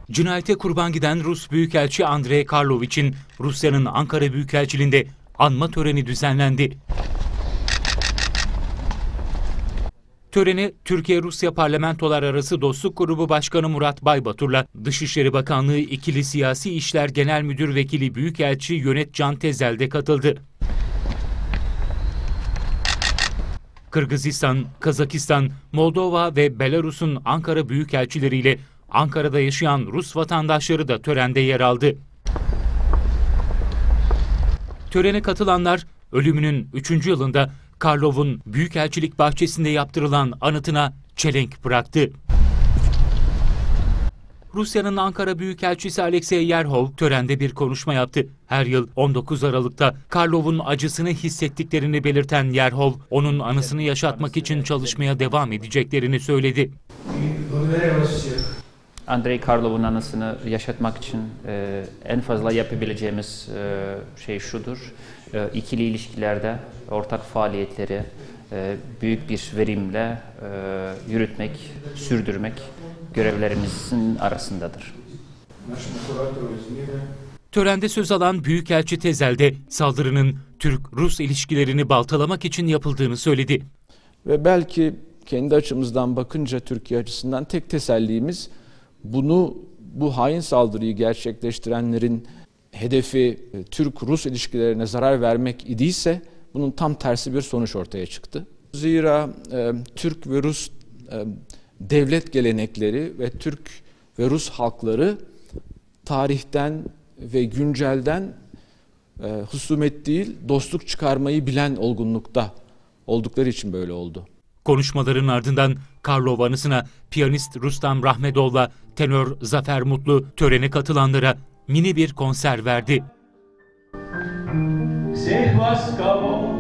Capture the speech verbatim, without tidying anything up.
Cinayete kurban giden Rus Büyükelçi Andrei Karlovich'in Rusya'nın Ankara Büyükelçiliğinde anma töreni düzenlendi. Töreni Türkiye-Rusya Parlamentolar Arası Dostluk Grubu Başkanı Murat Baybatur'la Dışişleri Bakanlığı İkili Siyasi İşler Genel Müdür Vekili Büyükelçi Yönet Can Tezel de katıldı. Kırgızistan, Kazakistan, Moldova ve Belarus'un Ankara Büyükelçileriyle Ankara'da yaşayan Rus vatandaşları da törende yer aldı. Törene katılanlar ölümünün üçüncü yılında Karlov'un Büyükelçilik bahçesinde yaptırılan anıtına çelenk bıraktı. Rusya'nın Ankara Büyükelçisi Alexey Yerhov törende bir konuşma yaptı. Her yıl on dokuz Aralık'ta Karlov'un acısını hissettiklerini belirten Yerhov, onun anısını yaşatmak için çalışmaya devam edeceklerini söyledi. Andrei Karlov'un anısını yaşatmak için e, en fazla yapabileceğimiz e, şey şudur. E, ikili ilişkilerde ortak faaliyetleri e, büyük bir verimle e, yürütmek, sürdürmek görevlerimizin arasındadır. Törende söz alan Büyükelçi Tezel de saldırının Türk-Rus ilişkilerini baltalamak için yapıldığını söyledi. Ve belki kendi açımızdan bakınca Türkiye açısından tek tesellimiz bunu, bu hain saldırıyı gerçekleştirenlerin hedefi Türk-Rus ilişkilerine zarar vermek idiyse bunun tam tersi bir sonuç ortaya çıktı. Zira e, Türk ve Rus e, devlet gelenekleri ve Türk ve Rus halkları tarihten ve güncelden e, husumet değil dostluk çıkarmayı bilen olgunlukta oldukları için böyle oldu. Konuşmaların ardından Karlov anısına piyanist Rustam Rahmedov'la tenör Zafer Mutlu törene katılanlara mini bir konser verdi.